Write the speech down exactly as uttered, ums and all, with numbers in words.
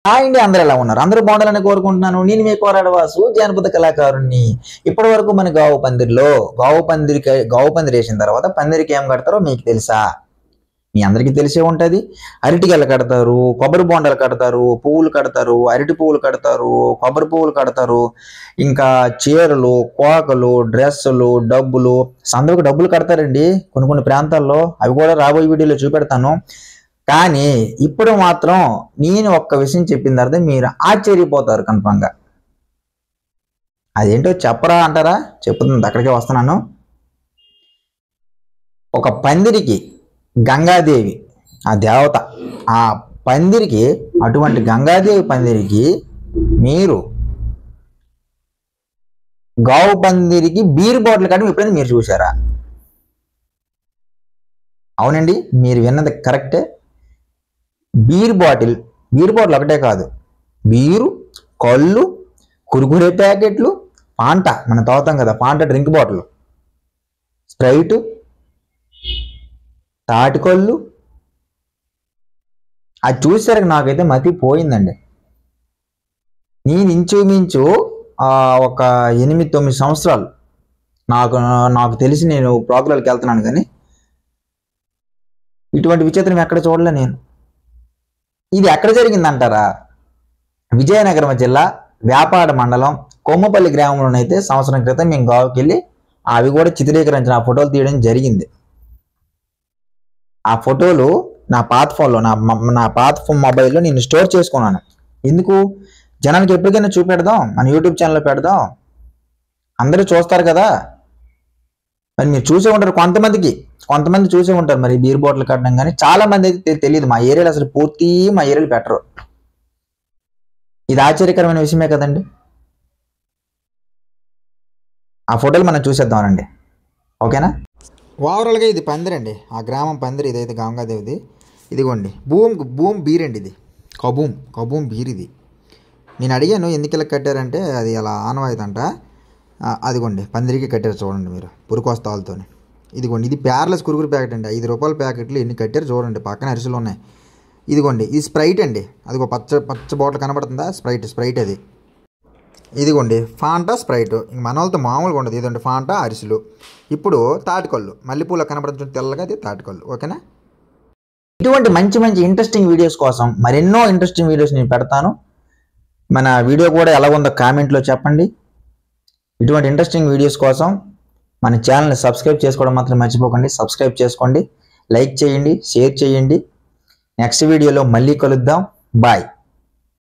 Hi అండి, అందరూ ఎలా ఉన్నారు? అందరూ బాగుండాలని కోరుకుంటున్నాను. నేను మీ పోరాడవాసు జానపద కళాకారుణ్ణి. ఇప్పటి వరకు మన గావు పందిరిలో గావు పందిరికి గావు పందిరి వేసిన తర్వాత పందిరికి ఏం కడతారో మీకు తెలుసా? మీ అందరికీ తెలిసే ఉంటుంది. అరటిగెల కడతారు, కొబ్బరి బొండాలు కడతారు, పువ్వులు కడతారు, అరటి పువ్వులు కడతారు, కొబ్బరి పువ్వులు కడతారు, ఇంకా చీరలు, కోకలు, డ్రెస్సులు, డబ్బులు, సందుకు డబ్బులు కడతారండి కొన్ని కొన్ని ప్రాంతాల్లో. అవి కూడా రాబోయే వీడియోలో చూపెడతాను. కానీ ఇప్పుడు మాత్రం నేను ఒక్క విషయం చెప్పిన తర్వాత మీరు ఆశ్చర్యపోతారు కన్ఫామ్గా. అదేంటో చెప్పరా అంటారా? చెప్తుంది, అక్కడికే వస్తున్నాను. ఒక పందిరికి గంగాదేవి ఆ దేవత, ఆ పందిరికి, అటువంటి గంగాదేవి పందిరికి మీరు గావు పందిరికి బీర్ బాటిల్ కట్టడం ఎప్పుడైనా మీరు చూసారా? అవునండి, మీరు విన్నది కరెక్టే. బీర్ బాటిల్ బీర్ బాటిల్ ఒకటే కాదు, బీరు, కళ్ళు, కురుకురే ప్యాకెట్లు, పాంటా, మనం తాగుతాం కదా పాంటా డ్రింక్ బాటిల్, స్ప్రైటు, తాటికళ్ళు. అది చూసేసరికి నాకైతే మతి పోయిందండి. నేను ఇంచుమించు ఒక ఎనిమిది తొమ్మిది సంవత్సరాలు నాకు నాకు తెలిసి నేను ప్రోగ్రాంకి వెళ్తున్నాను, కానీ ఇటువంటి విచిత్రం ఎక్కడ చూడలే నేను. ఇది ఎక్కడ జరిగిందంటారా? విజయనగరం జిల్లా వ్యాపాడ మండలం కొమ్మపల్లి గ్రామంలోనైతే సంవత్సరం క్రితం మేము గావుకి వెళ్ళి అవి కూడా చిత్రీకరించిన ఆ ఫోటోలు తీయడం జరిగింది. ఆ ఫోటోలు నా పాత ఫోన్లో, నా నా పాత ఫోన్ మొబైల్లో నేను స్టోర్ చేసుకున్నాను. ఎందుకు? జనానికి ఎప్పటికైనా చూపెడదాం, మన యూట్యూబ్ ఛానల్లో పెడదాం, అందరూ చూస్తారు కదా. మరి మీరు చూసే ఉంటారు, కొంతమందికి కొంతమంది చూసే ఉంటారు మరి బీర్ బాటిల్ కట్టడం. కానీ చాలా మంది అయితే తెలియదు. మా ఏరియాలో అసలు పూర్తి మా ఏరియాలో పెట్టరు. ఇది ఆశ్చర్యకరమైన విషయమే కదండి. ఆ ఫోటోలు మనం చూసేద్దామనండి, ఓకేనా? ఓవరాల్గా ఇది పందిరండి, ఆ గ్రామం పందిరి. ఇదైతే గంగాదేవిది. ఇదిగోండి భూమ్ భూమ్ బీర్ అండి, ఇది కబూమ్ కబూమ్ బీర్. ఇది నేను అడిగాను ఎందుకు ఇలా కట్టారంటే అది అలా ఆనవాయితంట. అదిగోండి పందిరికి కట్టారు చూడండి మీరు, పురుకొస్తాలతో. ఇదిగోండి ఇది ప్యార్లెస్ కురుకురు ప్యాకెట్ అండి, ఐదు రూపాయల ప్యాకెట్లు ఎన్ని కట్టారు చూడండి. పక్కన అరిసెలు ఉన్నాయి. ఇదిగోండి ఇది స్ప్రైట్ అండి, అదిగో పచ్చ పచ్చ బాటిల్ కనబడుతుందా? స్ప్రైట్ స్ప్రైట్ అది. ఇదిగోండి ఫాంటా స్ప్రైట్. ఇంక మన వాళ్ళతో మామూలుగా ఉండదు. ఇదండి ఫాంటా అరిసెలు. ఇప్పుడు తాటికళ్ళు, మల్లెపూల కనబడుతుంది తెల్లగా, అది తాటికళ్ళు, ఓకేనా? ఇటువంటి మంచి మంచి ఇంట్రెస్టింగ్ వీడియోస్ కోసం మరెన్నో ఇంట్రెస్టింగ్ వీడియోస్ నేను పెడతాను. మన వీడియో కూడా ఎలా ఉందో కామెంట్లో చెప్పండి. ఇటువంటి ఇంట్రెస్టింగ్ వీడియోస్ కోసం మన ఛానల్ని సబ్స్క్రైబ్ చేసుకోవడం మాత్రం మర్చిపోకండి. సబ్స్క్రైబ్ చేసుకోండి, లైక్ చేయండి, షేర్ చేయండి. నెక్స్ట్ వీడియోలో మళ్ళీ కలుద్దాం. బాయ్.